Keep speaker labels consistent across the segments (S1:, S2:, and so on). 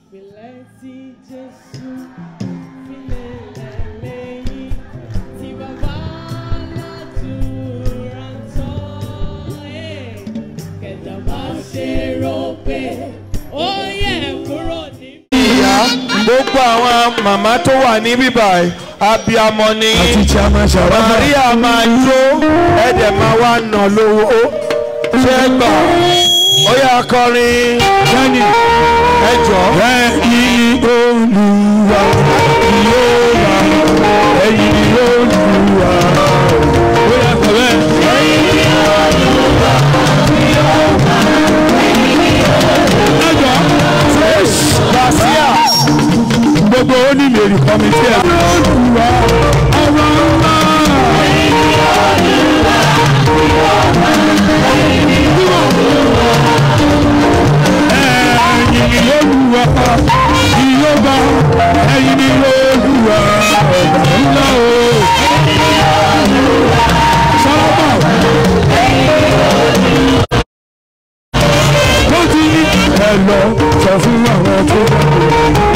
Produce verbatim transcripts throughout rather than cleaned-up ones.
S1: Gbogbo àwọn màmá tó wà ní bíbá abiyamọ ni Maria máa jó ẹ̀dẹ̀ máa wá nà lówó ṣé gbà ó yá kọrin ẹjọ́. ẹ̀yin Olúwa yóò wá ẹ̀yin Olúwa ó yá kọ̀wé. ẹ̀yin Olúwa yóò wá ẹjọ́. Basia gbogbo onílèrè kọ́mítì ẹ̀. Olúwa ọ̀rọ̀ ńlá. ẹ̀yin Olúwa yóò wá ẹ̀yin Olúwa. ẹ̀yin Olúwa yóò wá ẹ̀yin Olúwa ọ̀rọ̀ ńlá o. sọ́lọ́bà. ló ti ní ẹ lọ sọ fún àwọn tó bá wọlé.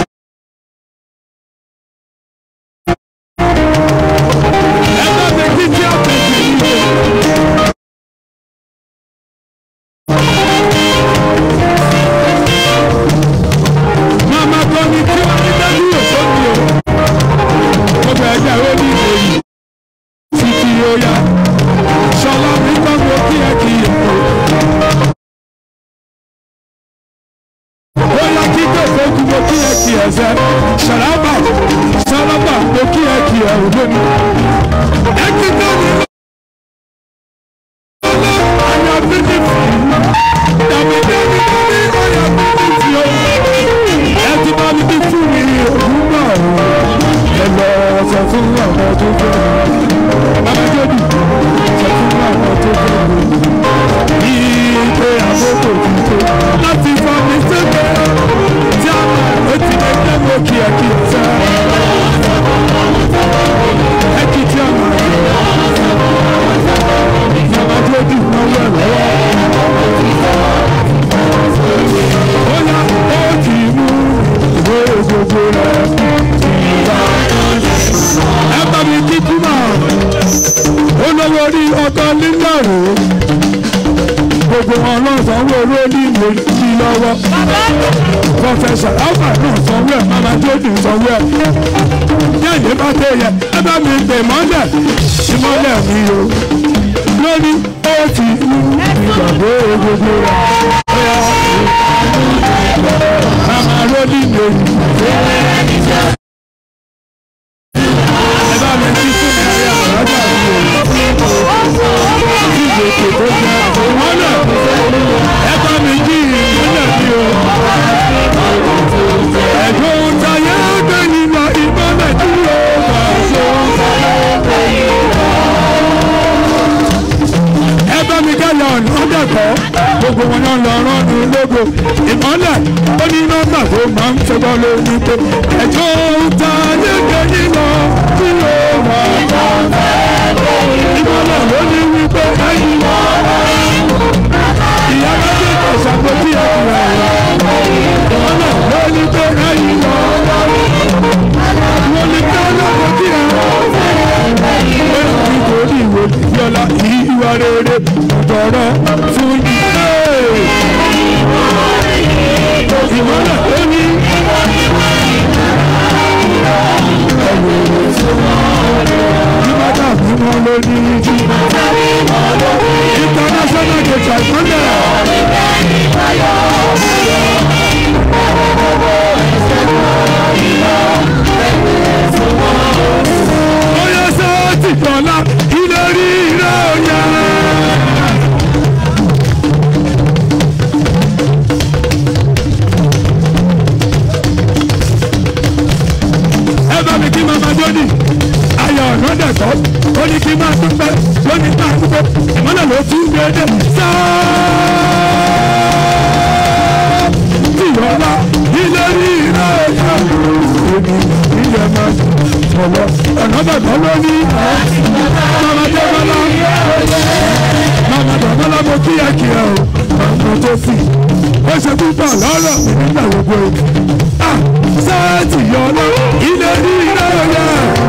S1: Shalaba, Shalaba, Okia Kia, Udoni. Ekitani. I am beautiful. Dami dami dami, I am beautiful. Ekitani beautiful ni Oduma. Hello, sọ fún àwọn tó fẹ́. Mama Jodi, sọ fún àwọn tó fẹ́. Ìpè àkókò tuntun láti fa mi sẹ́gbẹ̀ẹ́. Tí a máa ń retí ẹgbẹ́ wo kí ẹ kí ẹ sẹ́. Ẹ kí tí a máa ń lò. Mama Jodi náwó ẹ̀ lọ́wọ́. Ó yá ó kì í mú ìwé gbogbo rẹ̀. Ẹ bá mi kí Júmọ̀. Olówó orí ọkọ̀ lílọ̀ rò ó. Gbogbo wọn lọ sanwó owó ní ìlú lọ́wọ́. Prọfẹ̀sọ̀ Alfa náà sanwó ẹ̀, Mama Jodi sanwó ẹ̀. Yẹ́nì bá dé yẹ, ẹ bá mi gbè mọ́lẹ̀, ìmọ́lẹ̀ mi o. Lórí ó ti ìgbàgbé gbogbo rẹ̀. Mama Jodi lórí. Ẹ bá mi kí fún mi ayé àgbàdo àti ìgbèkè tó jẹ́ ìmọ́lẹ̀. Ẹ bá mi jí ìmọ́lẹ̀ mi o. Ẹ̀dùn táyé gbẹ̀yìn lọ ìmọ́lẹ̀ tí yóò bá ṣe. Ẹ bá mi kẹ́ lọ ọ̀nà ọ̀dẹ̀kọ́. Gbogbo wọn náà lọ rán ní lógo. Ìmọ́lẹ̀ ó ní nọ́mbà tó máa ń ṣẹgbọ́n lórí pé ẹ̀dùn táyé gbẹ̀yìn lọ tí yóò bá ṣe. Ìmọ́lẹ̀ ló ní wípé ẹ̀yìn lọ. Ìyá bá dé kò ṣàkóso ẹ̀kúrẹ́ rẹ̀. Ìmọ́lẹ̀ ló ní pé ẹ̀yìn lọ. Wọ́n ní ká lọ́kọ̀ tí ẹ̀ wọ́n nítorí ìwé ìyọ́lá ìwà rere tọ̀rọ̀ fún ìgbé. Ìmọ́lẹ̀ ló ní. Ìbádà bí wọ́n ló ní jí. International gate àìmọ́lẹ̀. Oyè sọ́ọ̀tì tọ́lá ilé rí rẹ̀ ọ̀yà. Ẹ bá mi kí Mama Jodi. Ayọ̀ ọ̀nà dẹ̀kọ́. Ó ní kí máa dúpẹ́. Ó ní máa dúpẹ́. Ìmọ́lẹ̀ ló tún dédé. Sáà tìyọ̀lá ilé rí rẹ̀ ọ̀yà. Ilé máa sọ̀rọ̀ ọ̀nà bàbá ló ní. Mama Dẹ́mọ́lá. Mama Dẹ́mọ́lá mo kí ẹ kí ẹ o. Mama tó fi. Ó ṣe púpọ̀ lọ́rọ̀ mi nígbà gbogbo. yọlá ilé ní ilé ọ̀yà.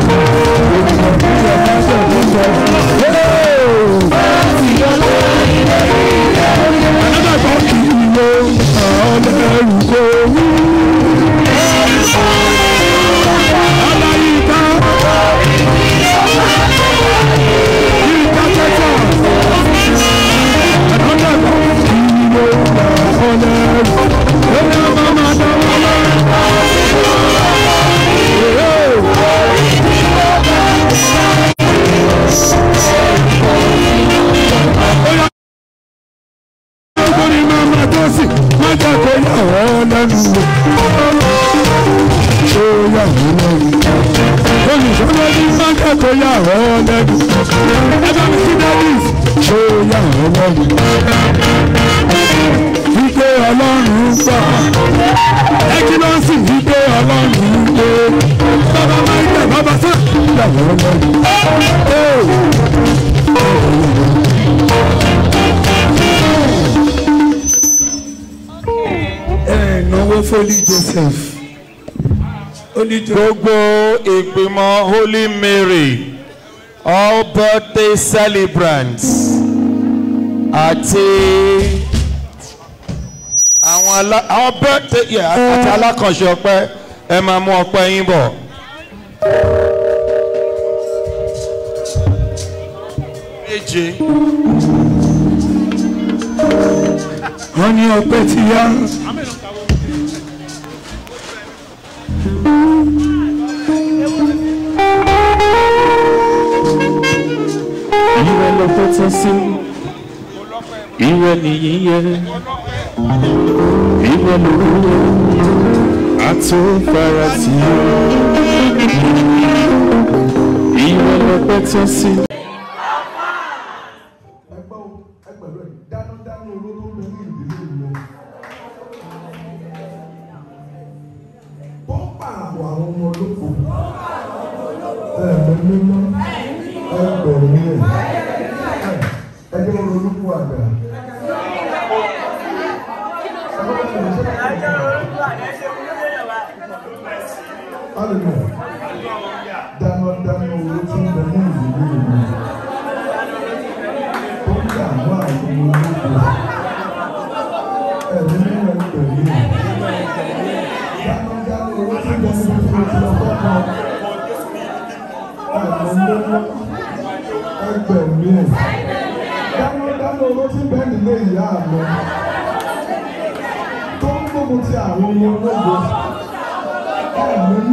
S1: Alábàgbọ́ kì í lo ọlẹ́rù kò wú. Aláyíká yíká tẹ́tọ̀. Alábàgbọ́ kì í lo ọlẹ́rù. Lórí ọmọ máa dáwọ́ lọ. Nítorí máa tó sì máa jẹ́ kó yà wọ́n lẹ́nu wò. Ó yà wọ́n lẹ́nu. Olùsọ́nà ní máa jẹ́ kó yà wọ́n lẹ́nu. Ẹgbẹ́ mi sí Davis. Ó yà wọ́n lẹ́nu. Wípé Ọlọ́run gbà. Ẹkínọ́sì wípé Ọlọ́run gbé. Bàbá máa ń jẹ bàbá sá. Yà wọ́n lẹ́nu. Náwó Fólí Joseph.
S2: Gbogbo ìgbìmọ̀ Holy Mary, all birthday celebrants àti àwọn alá àwọn birthday yẹ àti alákànṣe ọpẹ́ ẹ máa mú ọpẹ́ yín bọ̀. Méje.
S1: Wọ́n ní ọpẹ́ ti yá.
S3: Ìwé lọ́pẹ́ tó sí, ìwé nìyí yẹ, ìwé lòwúrò, àtúnfarasí. Ìwé lọ́pẹ́ tó sí.
S4: Tó ń gbógun ti àwọn ọmọ ológun.